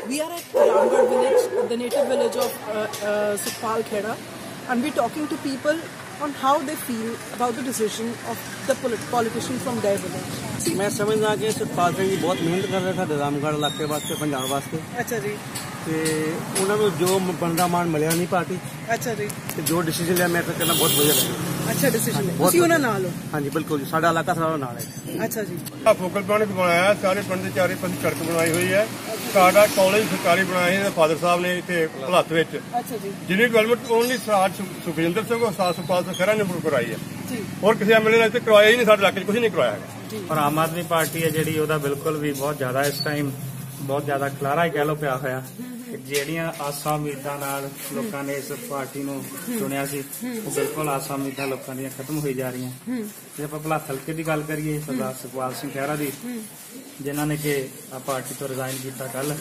We are at Ramgarh village, the native village of Sukhpal Khaira, and we're talking to people on how they feel about the decision of the politician from their village. मैं समझदा कि सुखपाल सिंह जी बहुत मेहनत कर रहे थे रामगढ़ इलाके वास्ते पंजाब वास्ते। अच्छा जी। ते उन्होंने जो बनदा मान मिलिया नहीं पार्टी। अच्छा जी। ते जो डिसीजन लिया मैं कहना बहुत बढ़िया लगा। अच्छा डिसीजन है। उसी उन्होंने नाल हो। हाँ जी बिल्कुल जी, साडा इलाका सारा नाल है। अच्छा जी। फोकल पॉइंट भी बनाया, सारे पिंड के चारे पासे सड़क बनाई हुई है। साडा कॉलेज सरकारी बनाया है फादर साहब ने इत्थे भुलथ विच। अच्छा जी। जिन्नी डेवलपमेंट ओनली सुखजिंदर सिंह और सुखपाल सिंह खैरा ने करवाई है जी। और किसी एमएलए ने इत्थे करवाया ही नहीं, साडे इलाके कुछ नहीं करवाया है। और आम आदमी पार्टी है जिहड़ी ओहदा बिल्कुल भी बहुत ज्यादा इस टाइम बहुत ज्यादा खलारा ही कह लो पिया होया। ਜਿਹੜੀਆਂ ਆਸਾਂ ਉਮੀਦਾਂ ਨਾਲ ਲੋਕਾਂ ਨੇ ਇਸ ਪਾਰਟੀ ਨੂੰ ਚੁਣਿਆ ਸੀ ਉਹ ਬਿਲਕੁਲ ਆਸਾਂ ਉਮੀਦਾਂ ਲੋਕਾਂ ਦੀਆਂ ਖਤਮ ਹੋਈ ਜਾ ਰਹੀਆਂ। ਜੇ ਆਪਾਂ ਭੁਲੱਥ ਹਲਕੇ ਦੀ ਗੱਲ ਕਰੀਏ ਸਰਦਾਰ ਸੁਖਪਾਲ ਸਿੰਘ ਖਹਿਰਾ ਦੀ, ਜਿਨ੍ਹਾਂ ਨੇ ਕਿ ਆ ਪਾਰਟੀ ਤੋਂ ਰਿਜ਼ਾਈਨ ਕੀਤਾ ਕੱਲ,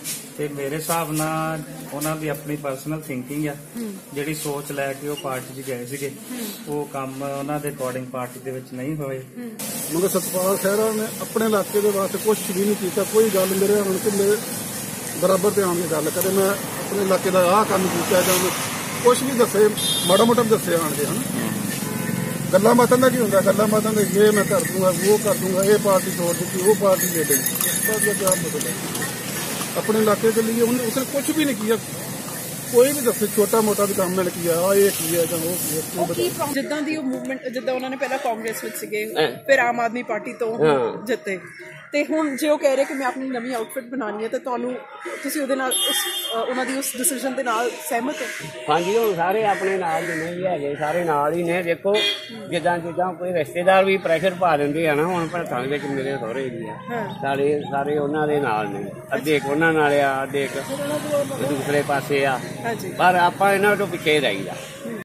ਤੇ ਮੇਰੇ ਹਿਸਾਬ ਨਾਲ ਉਹਨਾਂ ਦੀ ਆਪਣੀ ਪਰਸਨਲ ਥਿੰਕਿੰਗ ਆ, ਜਿਹੜੀ ਸੋਚ ਲੈ ਕੇ ਉਹ ਪਾਰਟੀ 'ਚ ਗਏ ਸੀਗੇ ਉਹ ਕੰਮ ਉਹਨਾਂ ਦੇ ਅਕੋਰਡਿੰਗ ਪਾਰਟੀ ਦੇ ਵਿੱਚ ਨਹੀਂ ਹੋਏ। ਮਗਰ ਸਤਪਾਲ ਖਹਿਰਾ ਨੇ ਆਪਣੇ ਇਲਾਕੇ ਦੇ ਵਾਸਤੇ ਕੁਛ ਵੀ ਨਹੀਂ ਕੀਤਾ। ਕੋਈ ਗੱਲ ਮੇਰੇ ਹੁਣ ਕਿ ਮੇਰੇ बराबर पे आने गल करे, मैं अपने इलाके का आह काम किया जाए कुछ भी दसे, माड़ा मोटा भी दसे आने है ना। गल्लां बातां दा की हुंदा, गल्लां बातां दा ये मैं कर दूंगा वो कर दूंगा, ये पार्टी छोड़ दी वो पार्टी ले ली, क्या मतलब अपने इलाके के लिए उसने कुछ भी नहीं किया। कोई भी दसे छोटा मोटा भी काम मैंने किया, ये किया जां वो किया। जिद्दां दी मूवमेंट जिद्दां उन्होंने पहला कांग्रेस विच सीगे, फिर आम आदमी पार्टी तो जिते, ਤੇ ਹੁਣ ਜੇ ਉਹ ਕਹਿ ਰਹੇ ਕਿ ਮੈਂ ਆਪਣੀ ਨਵੀਂ ਆਊਟਫਿਟ ਬਣਾਉਣੀ ਹੈ, ਤੇ ਤੁਹਾਨੂੰ ਤੁਸੀਂ ਉਹਦੇ ਨਾਲ ਉਹਨਾਂ ਦੀ ਉਸ ਡਿਸੀਜਨ ਦੇ ਨਾਲ ਸਹਿਮਤ ਹੋ? ਹਾਂਜੀ, ਹੁਣ ਸਾਰੇ ਆਪਣੇ ਨਾਲ ਜਿੰਨੇ ਵੀ ਹੈਗੇ ਸਾਰੇ ਨਾਲ ਹੀ ਨੇ। ਦੇਖੋ ਜਿੱਦਾਂ ਕੋਈ ਰਿਸ਼ਤੇਦਾਰ ਵੀ ਪ੍ਰੈਸ਼ਰ ਪਾ ਦਿੰਦੇ ਆ ਨਾ, ਹੁਣ ਭਲਕਾਂ ਦੇ ਵਿੱਚ ਮੇਰੇ ਸਹੁਰੇ ਵੀ ਆ, ਸਾਰੇ ਉਹਨਾਂ ਦੇ ਨਾਲ ਨੇ, ਅੱਧੇ ਇੱਕ ਉਹਨਾਂ ਨਾਲ ਆ, ਅੱਧੇ ਇੱਕ ਦੂਸਰੇ ਪਾਸੇ ਆ, ਪਰ ਆਪਾਂ ਇਹਨਾਂ ਤੋਂ ਪਿੱਛੇ ਰਹੀਦਾ।